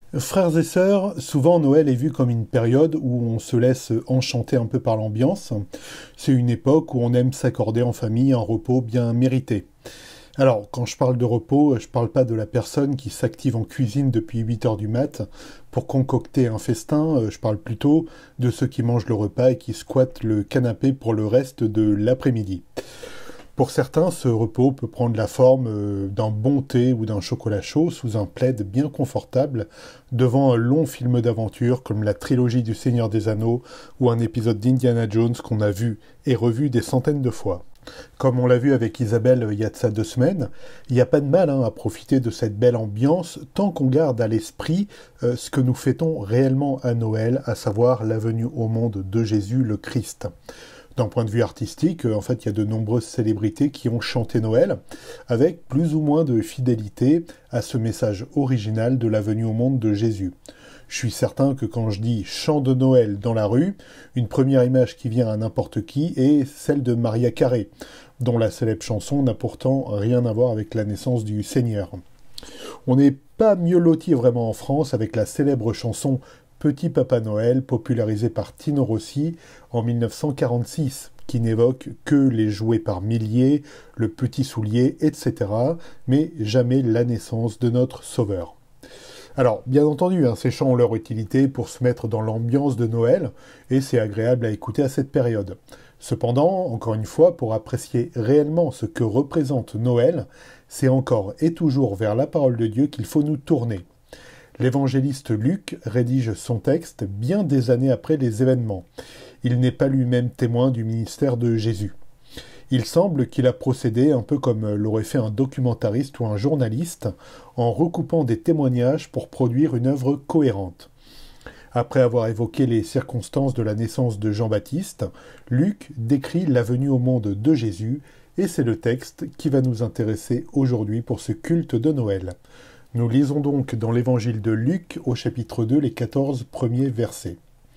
Frères et sœurs, souvent Noël est vu comme une période où on se laisse enchanter un peu par l'ambiance. C'est une époque où on aime s'accorder en famille un repos bien mérité. Alors, quand je parle de repos, je parle pas de la personne qui s'active en cuisine depuis 8 heures du mat pour concocter un festin, je parle plutôt de ceux qui mangent le repas et qui squattent le canapé pour le reste de l'après-midi. Pour certains, ce repos peut prendre la forme d'un bon thé ou d'un chocolat chaud sous un plaid bien confortable devant un long film d'aventure comme la trilogie du Seigneur des Anneaux ou un épisode d'Indiana Jones qu'on a vu et revu des centaines de fois. Comme on l'a vu avec Isabelle il y a de ça 2 semaines, il n'y a pas de mal à profiter de cette belle ambiance tant qu'on garde à l'esprit ce que nous fêtons réellement à Noël, à savoir la venue au monde de Jésus le Christ. D'un point de vue artistique, en fait, il y a de nombreuses célébrités qui ont chanté Noël, avec plus ou moins de fidélité à ce message original de la venue au monde de Jésus. Je suis certain que quand je dis chant de Noël dans la rue, une première image qui vient à n'importe qui est celle de Maria Carré, dont la célèbre chanson n'a pourtant rien à voir avec la naissance du Seigneur. On n'est pas mieux loti vraiment en France avec la célèbre chanson Petit Papa Noël, popularisée par Tino Rossi en 1946, qui n'évoque que les jouets par milliers, le petit soulier, etc., mais jamais la naissance de notre Sauveur. Alors, bien entendu, ces chants ont leur utilité pour se mettre dans l'ambiance de Noël, et c'est agréable à écouter à cette période. Cependant, encore une fois, pour apprécier réellement ce que représente Noël, c'est encore et toujours vers la parole de Dieu qu'il faut nous tourner. L'évangéliste Luc rédige son texte bien des années après les événements. Il n'est pas lui-même témoin du ministère de Jésus. Il semble qu'il a procédé un peu comme l'aurait fait un documentariste ou un journaliste, en recoupant des témoignages pour produire une œuvre cohérente. Après avoir évoqué les circonstances de la naissance de Jean-Baptiste, Luc décrit la venue au monde de Jésus, et c'est le texte qui va nous intéresser aujourd'hui pour ce culte de Noël. Nous lisons donc dans l'évangile de Luc au chapitre 2 les 14 premiers versets.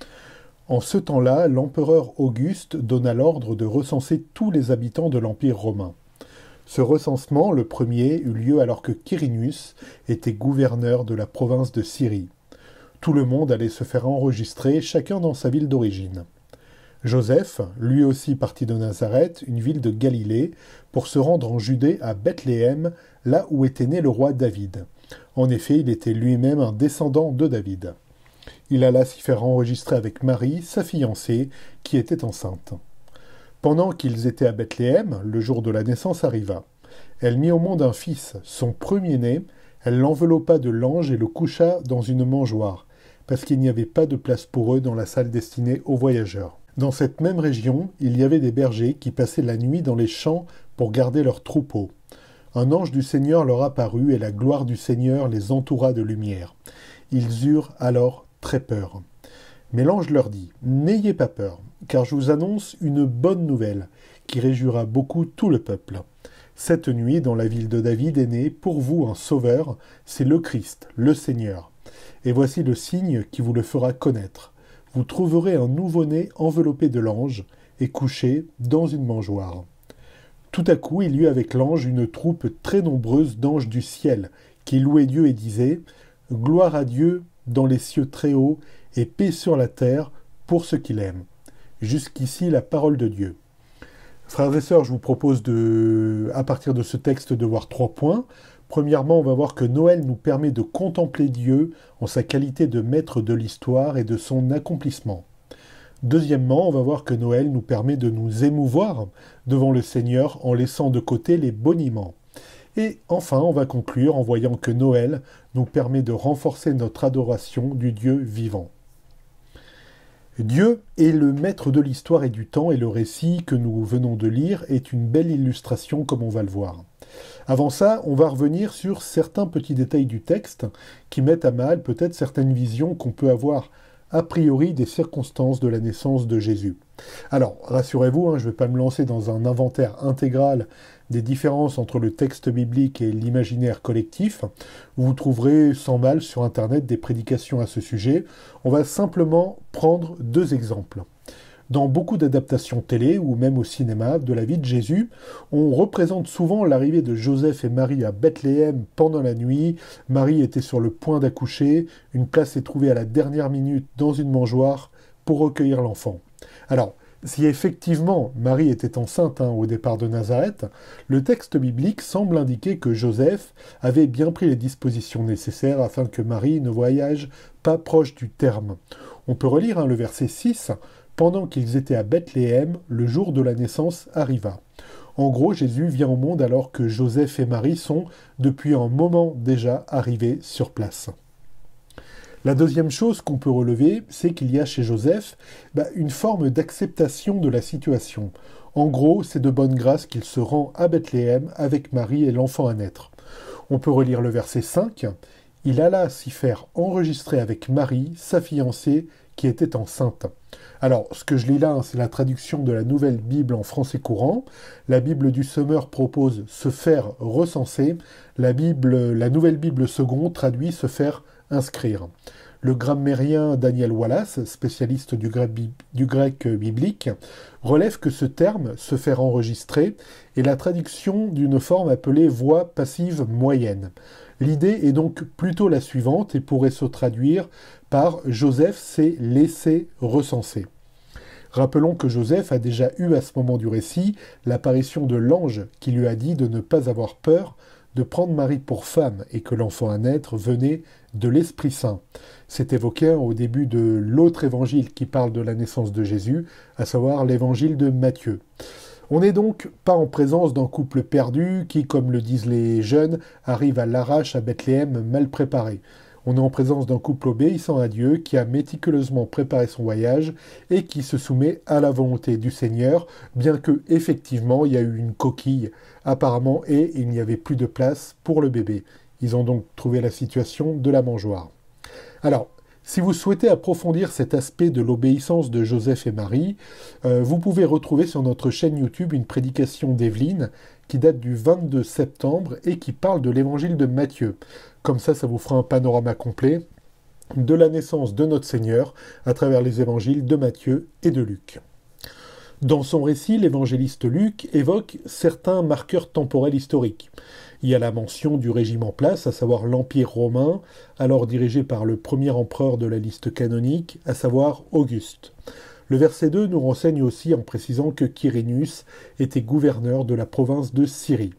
En ce temps-là, l'empereur Auguste donna l'ordre de recenser tous les habitants de l'Empire romain. Ce recensement, le premier, eut lieu alors que Quirinius était gouverneur de la province de Syrie. Tout le monde allait se faire enregistrer, chacun dans sa ville d'origine. Joseph, lui aussi parti de Nazareth, une ville de Galilée, pour se rendre en Judée à Bethléem, là où était né le roi David. En effet, il était lui-même un descendant de David. Il alla s'y faire enregistrer avec Marie, sa fiancée, qui était enceinte. Pendant qu'ils étaient à Bethléem, le jour de la naissance arriva. Elle mit au monde un fils, son premier-né, elle l'enveloppa de langes et le coucha dans une mangeoire, parce qu'il n'y avait pas de place pour eux dans la salle destinée aux voyageurs. Dans cette même région, il y avait des bergers qui passaient la nuit dans les champs pour garder leurs troupeaux. Un ange du Seigneur leur apparut et la gloire du Seigneur les entoura de lumière. Ils eurent alors très peur. Mais l'ange leur dit « N'ayez pas peur, car je vous annonce une bonne nouvelle qui réjouira beaucoup tout le peuple. Cette nuit, dans la ville de David est né pour vous un sauveur, c'est le Christ, le Seigneur. Et voici le signe qui vous le fera connaître. Vous trouverez un nouveau-né enveloppé de l'ange et couché dans une mangeoire. » Tout à coup, il y eut avec l'ange une troupe très nombreuse d'anges du ciel, qui louaient Dieu et disaient « Gloire à Dieu dans les cieux très hauts, et paix sur la terre pour ceux qui l'aiment. » Jusqu'ici, la parole de Dieu. Frères et sœurs, je vous propose à partir de ce texte, de voir 3 points. Premièrement, on va voir que Noël nous permet de contempler Dieu en sa qualité de maître de l'histoire et de son accomplissement. Deuxièmement, on va voir que Noël nous permet de nous émouvoir devant le Seigneur en laissant de côté les boniments. Et enfin, on va conclure en voyant que Noël nous permet de renforcer notre adoration du Dieu vivant. Dieu est le maître de l'histoire et du temps, et le récit que nous venons de lire est une belle illustration comme on va le voir. Avant ça, on va revenir sur certains petits détails du texte qui mettent à mal peut-être certaines visions qu'on peut avoir a priori des circonstances de la naissance de Jésus. Alors, rassurez-vous, je ne vais pas me lancer dans un inventaire intégral des différences entre le texte biblique et l'imaginaire collectif. Vous trouverez sans mal sur Internet des prédications à ce sujet. On va simplement prendre 2 exemples. Dans beaucoup d'adaptations télé ou même au cinéma de la vie de Jésus, on représente souvent l'arrivée de Joseph et Marie à Bethléem pendant la nuit. Marie était sur le point d'accoucher, une place est trouvée à la dernière minute dans une mangeoire pour recueillir l'enfant. Alors, si effectivement Marie était enceinte au départ de Nazareth, le texte biblique semble indiquer que Joseph avait bien pris les dispositions nécessaires afin que Marie ne voyage pas proche du terme. On peut relire le verset 6, « Pendant qu'ils étaient à Bethléem, le jour de la naissance arriva ». En gros, Jésus vient au monde alors que Joseph et Marie sont, depuis un moment déjà, arrivés sur place. La deuxième chose qu'on peut relever, c'est qu'il y a chez Joseph une forme d'acceptation de la situation. En gros, c'est de bonne grâce qu'il se rend à Bethléem avec Marie et l'enfant à naître. On peut relire le verset 5. « Il alla s'y faire enregistrer avec Marie, sa fiancée, qui était enceinte. » Alors, ce que je lis là, c'est la traduction de la Nouvelle Bible en français courant. La Bible du Semeur propose « se faire recenser ». La Nouvelle Bible seconde traduit « se faire inscrire ». Le grammairien Daniel Wallace, spécialiste du grec biblique, relève que ce terme, se faire enregistrer, est la traduction d'une forme appelée voix passive moyenne. L'idée est donc plutôt la suivante et pourrait se traduire par Joseph s'est laissé recenser. Rappelons que Joseph a déjà eu à ce moment du récit l'apparition de l'ange qui lui a dit de ne pas avoir peur, de prendre Marie pour femme et que l'enfant à naître venait de l'Esprit Saint. C'est évoqué au début de l'autre évangile qui parle de la naissance de Jésus, à savoir l'évangile de Matthieu. On n'est donc pas en présence d'un couple perdu qui, comme le disent les jeunes, arrive à l'arrache à Bethléem mal préparé. On est en présence d'un couple obéissant à Dieu qui a méticuleusement préparé son voyage et qui se soumet à la volonté du Seigneur, bien que effectivement il y a eu une coquille apparemment et il n'y avait plus de place pour le bébé. Ils ont donc trouvé la situation de la mangeoire. Alors, si vous souhaitez approfondir cet aspect de l'obéissance de Joseph et Marie, vous pouvez retrouver sur notre chaîne YouTube une prédication d'Evelyne qui date du 22 septembre et qui parle de l'évangile de Matthieu. Comme ça vous fera un panorama complet de la naissance de notre Seigneur à travers les évangiles de Matthieu et de Luc. Dans son récit, l'évangéliste Luc évoque certains marqueurs temporels historiques. Il y a la mention du régime en place, à savoir l'Empire romain, alors dirigé par le premier empereur de la liste canonique, à savoir Auguste. Le verset 2 nous renseigne aussi en précisant que Quirinius était gouverneur de la province de Syrie.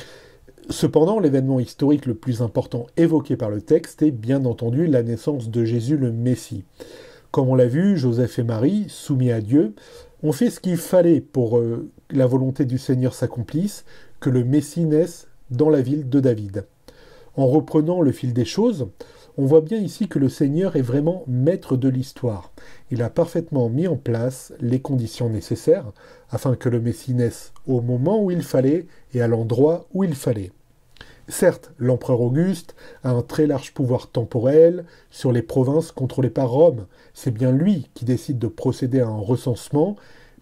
Cependant, l'événement historique le plus important évoqué par le texte est bien entendu la naissance de Jésus le Messie. Comme on l'a vu, Joseph et Marie, soumis à Dieu, ont fait ce qu'il fallait pour la volonté du Seigneur s'accomplisse, que le Messie naisse dans la ville de David. En reprenant le fil des choses, on voit bien ici que le Seigneur est vraiment maître de l'histoire. Il a parfaitement mis en place les conditions nécessaires afin que le Messie naisse au moment où il fallait et à l'endroit où il fallait. Certes, l'empereur Auguste a un très large pouvoir temporel sur les provinces contrôlées par Rome. C'est bien lui qui décide de procéder à un recensement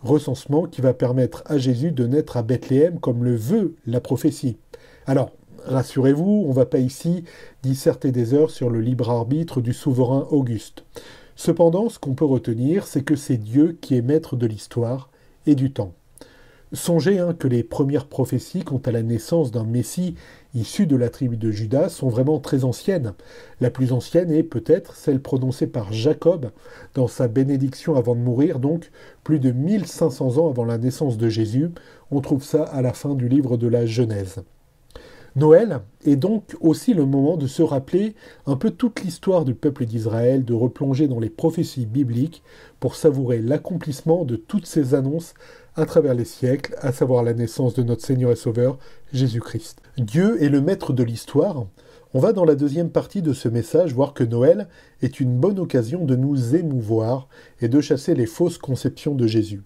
qui va permettre à Jésus de naître à Bethléem comme le veut la prophétie. Alors, rassurez-vous, on ne va pas ici disserter des heures sur le libre arbitre du souverain Auguste. Cependant, ce qu'on peut retenir, c'est que c'est Dieu qui est maître de l'histoire et du temps. Songez que les premières prophéties quant à la naissance d'un Messie issu de la tribu de Juda sont vraiment très anciennes. La plus ancienne est peut-être celle prononcée par Jacob dans sa bénédiction avant de mourir, donc plus de 1500 ans avant la naissance de Jésus. On trouve ça à la fin du livre de la Genèse. Noël est donc aussi le moment de se rappeler un peu toute l'histoire du peuple d'Israël, de replonger dans les prophéties bibliques pour savourer l'accomplissement de toutes ces annonces à travers les siècles, à savoir la naissance de notre Seigneur et Sauveur, Jésus-Christ. Dieu est le maître de l'histoire. On va dans la deuxième partie de ce message voir que Noël est une bonne occasion de nous émouvoir et de chasser les fausses conceptions de Jésus.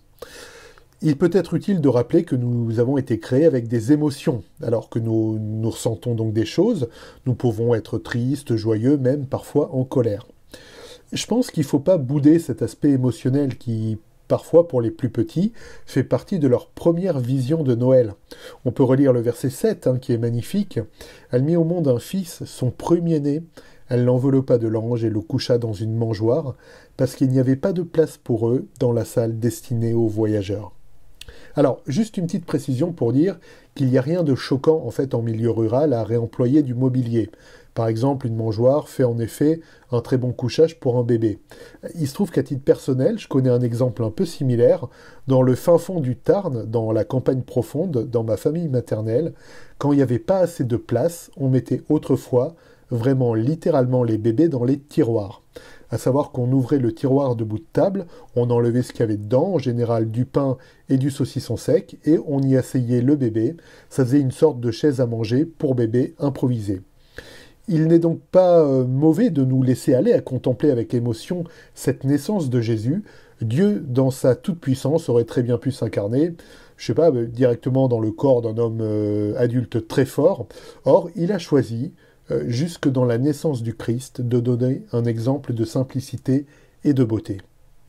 Il peut être utile de rappeler que nous avons été créés avec des émotions, alors que nous ressentons donc des choses, nous pouvons être tristes, joyeux, même parfois en colère. Je pense qu'il ne faut pas bouder cet aspect émotionnel qui, parfois pour les plus petits, fait partie de leur première vision de Noël. On peut relire le verset 7, qui est magnifique. « Elle mit au monde un fils, son premier-né, Elle l'enveloppa de l'ange et le coucha dans une mangeoire, parce qu'il n'y avait pas de place pour eux dans la salle destinée aux voyageurs. Alors, juste une petite précision pour dire qu'il n'y a rien de choquant en fait en milieu rural à réemployer du mobilier. Par exemple, une mangeoire fait en effet un très bon couchage pour un bébé. Il se trouve qu'à titre personnel, je connais un exemple un peu similaire. Dans le fin fond du Tarn, dans la campagne profonde, dans ma famille maternelle, quand il n'y avait pas assez de place, on mettait autrefois vraiment littéralement les bébés dans les tiroirs. À savoir qu'on ouvrait le tiroir de bout de table, on enlevait ce qu'il y avait dedans, en général du pain et du saucisson sec, et on y asseyait le bébé. Ça faisait une sorte de chaise à manger pour bébé improvisée. Il n'est donc pas mauvais de nous laisser aller à contempler avec émotion cette naissance de Jésus. Dieu, dans sa toute-puissance, aurait très bien pu s'incarner, je sais pas, directement dans le corps d'un homme adulte très fort. Or, il a choisi, jusque dans la naissance du Christ, de donner un exemple de simplicité et de beauté.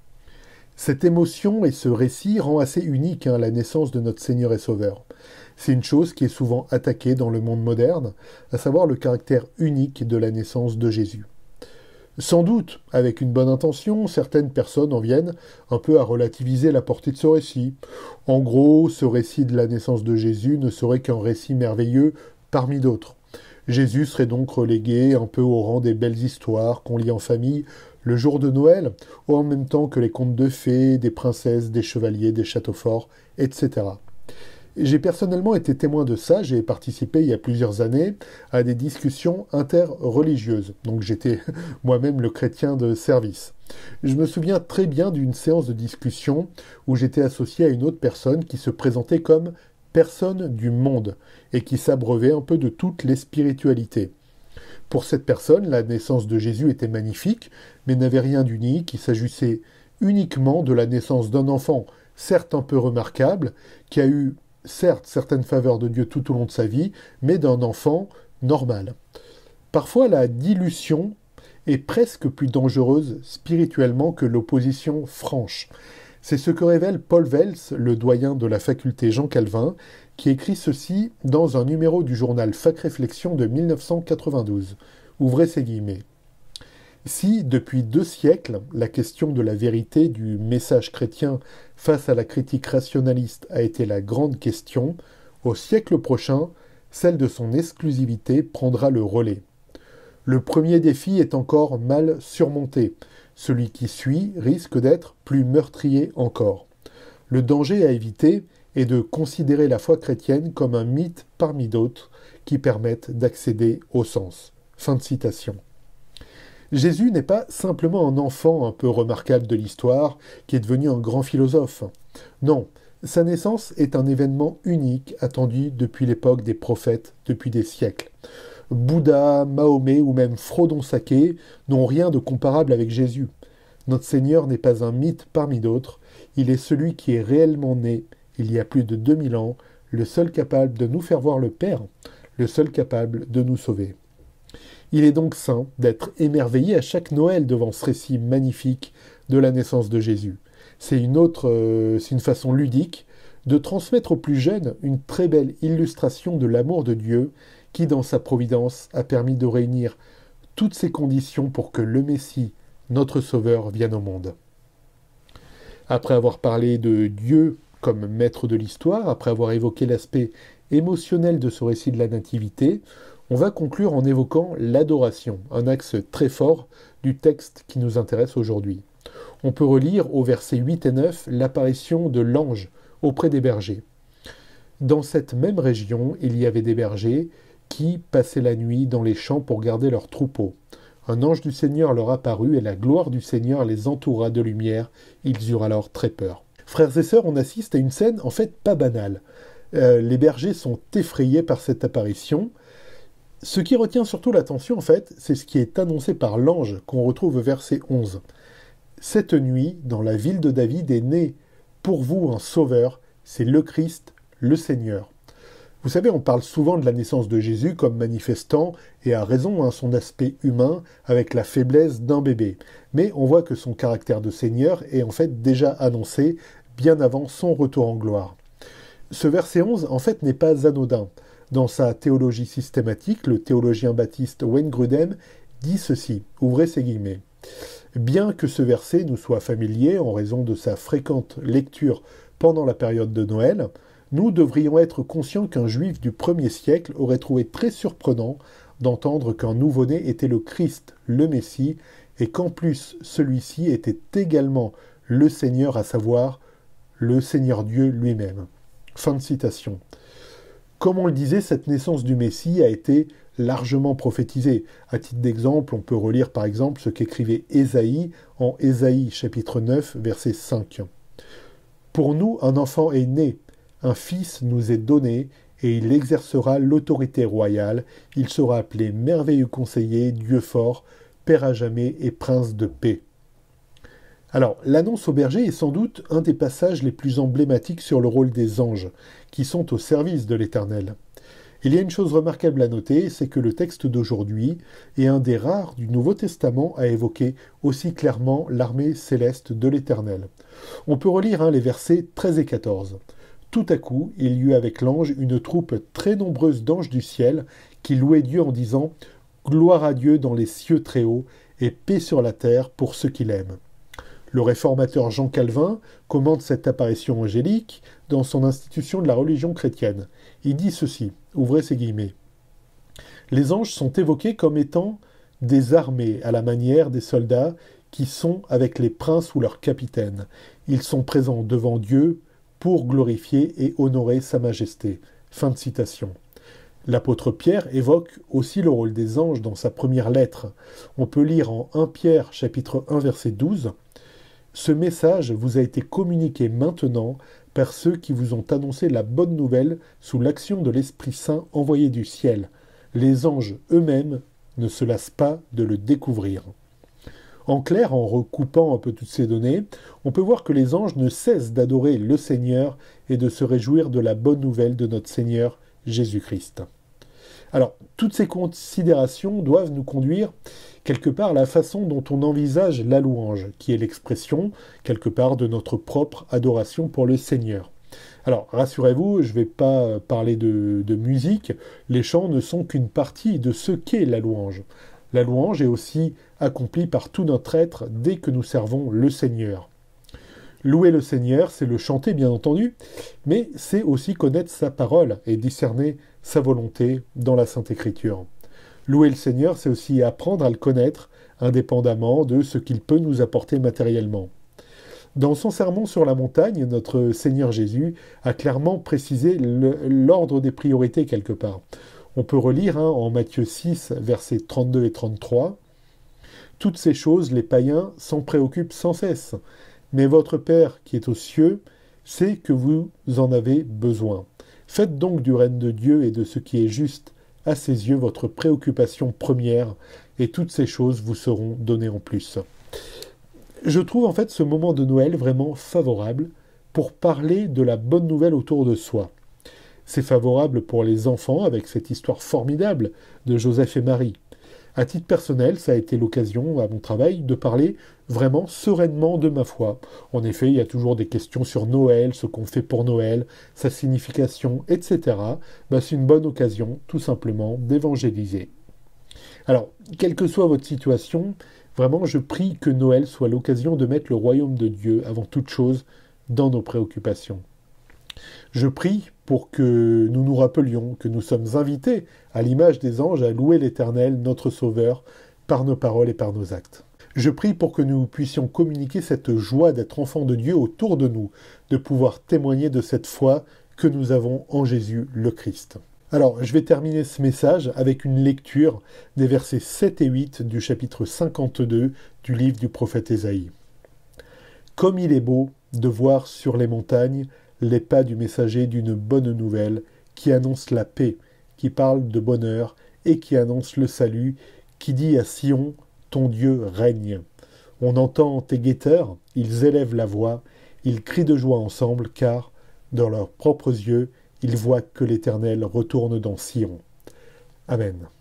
Cette émotion et ce récit rend assez unique la naissance de notre Seigneur et Sauveur. C'est une chose qui est souvent attaquée dans le monde moderne, à savoir le caractère unique de la naissance de Jésus. Sans doute, avec une bonne intention, certaines personnes en viennent un peu à relativiser la portée de ce récit. En gros, ce récit de la naissance de Jésus ne serait qu'un récit merveilleux parmi d'autres. Jésus serait donc relégué un peu au rang des belles histoires qu'on lit en famille le jour de Noël, ou en même temps que les contes de fées, des princesses, des chevaliers, des châteaux forts, etc. J'ai personnellement été témoin de ça, j'ai participé il y a plusieurs années à des discussions interreligieuses, donc j'étais moi-même le chrétien de service. Je me souviens très bien d'une séance de discussion où j'étais associé à une autre personne qui se présentait comme personne du monde et qui s'abreuvait un peu de toutes les spiritualités. Pour cette personne, la naissance de Jésus était magnifique, mais n'avait rien d'unique, il s'agissait uniquement de la naissance d'un enfant, certes un peu remarquable, qui a eu certes certaines faveurs de Dieu tout au long de sa vie, mais d'un enfant normal. Parfois, la dilution est presque plus dangereuse spirituellement que l'opposition franche. C'est ce que révèle Paul Vels, le doyen de la faculté Jean Calvin, qui écrit ceci dans un numéro du journal Fac Réflexion de 1992. Ouvrez ces guillemets. Si, depuis 2 siècles, la question de la vérité du message chrétien face à la critique rationaliste a été la grande question, au siècle prochain, celle de son exclusivité prendra le relais. Le premier défi est encore mal surmonté. Celui qui suit risque d'être plus meurtrier encore. Le danger à éviter est de considérer la foi chrétienne comme un mythe parmi d'autres qui permettent d'accéder au sens. Fin de citation. Jésus n'est pas simplement un enfant un peu remarquable de l'histoire qui est devenu un grand philosophe. Non, sa naissance est un événement unique attendu depuis l'époque des prophètes, depuis des siècles. Bouddha, Mahomet ou même Frodon Sake n'ont rien de comparable avec Jésus. Notre Seigneur n'est pas un mythe parmi d'autres, il est celui qui est réellement né il y a plus de 2000 ans, le seul capable de nous faire voir le Père, le seul capable de nous sauver. Il est donc sain d'être émerveillé à chaque Noël devant ce récit magnifique de la naissance de Jésus. C'est une façon ludique de transmettre aux plus jeunes une très belle illustration de l'amour de Dieu qui, dans sa providence, a permis de réunir toutes ces conditions pour que le Messie, notre Sauveur, vienne au monde. Après avoir parlé de Dieu comme maître de l'histoire, après avoir évoqué l'aspect émotionnel de ce récit de la Nativité, on va conclure en évoquant l'adoration, un axe très fort du texte qui nous intéresse aujourd'hui. On peut relire au verset 8 et 9 l'apparition de l'ange auprès des bergers. Dans cette même région, il y avait des bergers qui passaient la nuit dans les champs pour garder leurs troupeaux. Un ange du Seigneur leur apparut et la gloire du Seigneur les entoura de lumière. Ils eurent alors très peur. Frères et sœurs, on assiste à une scène en fait pas banale. Les bergers sont effrayés par cette apparition. Ce qui retient surtout l'attention, en fait, c'est ce qui est annoncé par l'ange qu'on retrouve au verset 11. Cette nuit, dans la ville de David, est né pour vous un sauveur, c'est le Christ, le Seigneur. Vous savez, on parle souvent de la naissance de Jésus comme manifestant, et à raison, son aspect humain avec la faiblesse d'un bébé. Mais on voit que son caractère de Seigneur est en fait déjà annoncé bien avant son retour en gloire. Ce verset 11, en fait, n'est pas anodin. Dans sa théologie systématique, le théologien baptiste Wayne Grudem dit ceci, ouvrez ces guillemets. Bien que ce verset nous soit familier en raison de sa fréquente lecture pendant la période de Noël, nous devrions être conscients qu'un juif du 1er siècle aurait trouvé très surprenant d'entendre qu'un nouveau-né était le Christ, le Messie, et qu'en plus celui-ci était également le Seigneur, à savoir le Seigneur Dieu lui-même. Fin de citation. Comme on le disait, cette naissance du Messie a été largement prophétisée. À titre d'exemple, on peut relire par exemple ce qu'écrivait Ésaïe en Ésaïe chapitre 9, verset 5. Pour nous, un enfant est né, un fils nous est donné, et il exercera l'autorité royale. Il sera appelé merveilleux conseiller, Dieu fort, Père à jamais et prince de paix. Alors, l'annonce au berger est sans doute un des passages les plus emblématiques sur le rôle des anges, qui sont au service de l'Éternel. Il y a une chose remarquable à noter, c'est que le texte d'aujourd'hui est un des rares du Nouveau Testament à évoquer aussi clairement l'armée céleste de l'Éternel. On peut relire les versets 13 et 14. Tout à coup, il y eut avec l'ange une troupe très nombreuse d'anges du ciel qui louaient Dieu en disant « Gloire à Dieu dans les cieux très hauts et paix sur la terre pour ceux qui l'aiment ». Le réformateur Jean Calvin commente cette apparition angélique dans son institution de la religion chrétienne. Il dit ceci, ouvrez ces guillemets. Les anges sont évoqués comme étant des armées à la manière des soldats qui sont avec les princes ou leurs capitaines. Ils sont présents devant Dieu pour glorifier et honorer sa majesté. Fin de citation. L'apôtre Pierre évoque aussi le rôle des anges dans sa première lettre. On peut lire en 1 Pierre chapitre 1 verset 12 « Ce message vous a été communiqué maintenant par ceux qui vous ont annoncé la bonne nouvelle sous l'action de l'Esprit Saint envoyé du ciel. Les anges eux-mêmes ne se lassent pas de le découvrir. » En clair, en recoupant un peu toutes ces données, on peut voir que les anges ne cessent d'adorer le Seigneur et de se réjouir de la bonne nouvelle de notre Seigneur Jésus-Christ. Alors, toutes ces considérations doivent nous conduire quelque part à la façon dont on envisage la louange, qui est l'expression, quelque part, de notre propre adoration pour le Seigneur. Alors, rassurez-vous, je ne vais pas parler de musique, les chants ne sont qu'une partie de ce qu'est la louange. La louange est aussi accomplie par tout notre être dès que nous servons le Seigneur. Louer le Seigneur, c'est le chanter, bien entendu, mais c'est aussi connaître sa parole et discerner sa volonté dans la Sainte Écriture. Louer le Seigneur, c'est aussi apprendre à le connaître, indépendamment de ce qu'il peut nous apporter matériellement. Dans son sermon sur la montagne, notre Seigneur Jésus a clairement précisé l'ordre des priorités quelque part. On peut relire en Matthieu 6, versets 32 et 33. « Toutes ces choses, les païens s'en préoccupent sans cesse. Mais votre Père qui est aux cieux sait que vous en avez besoin. Faites donc du règne de Dieu et de ce qui est juste à ses yeux votre préoccupation première, et toutes ces choses vous seront données en plus. » Je trouve en fait ce moment de Noël vraiment favorable pour parler de la bonne nouvelle autour de soi. C'est favorable pour les enfants avec cette histoire formidable de Joseph et Marie. À titre personnel, ça a été l'occasion à mon travail de parler vraiment sereinement de ma foi. En effet, il y a toujours des questions sur Noël, ce qu'on fait pour Noël, sa signification, etc. C'est une bonne occasion, tout simplement, d'évangéliser. Alors, quelle que soit votre situation, vraiment, je prie que Noël soit l'occasion de mettre le royaume de Dieu avant toute chose dans nos préoccupations. Je prie pour que nous nous rappelions que nous sommes invités, à l'image des anges, à louer l'Éternel, notre Sauveur, par nos paroles et par nos actes. Je prie pour que nous puissions communiquer cette joie d'être enfants de Dieu autour de nous, de pouvoir témoigner de cette foi que nous avons en Jésus le Christ. Alors, je vais terminer ce message avec une lecture des versets 7 et 8 du chapitre 52 du livre du prophète Ésaïe. « Comme il est beau de voir sur les montagnes les pas du messager d'une bonne nouvelle qui annonce la paix, qui parle de bonheur et qui annonce le salut, qui dit à Sion, ton Dieu règne. On entend tes guetteurs, ils élèvent la voix, ils crient de joie ensemble, car, dans leurs propres yeux, ils voient que l'Éternel retourne dans Sion. Amen.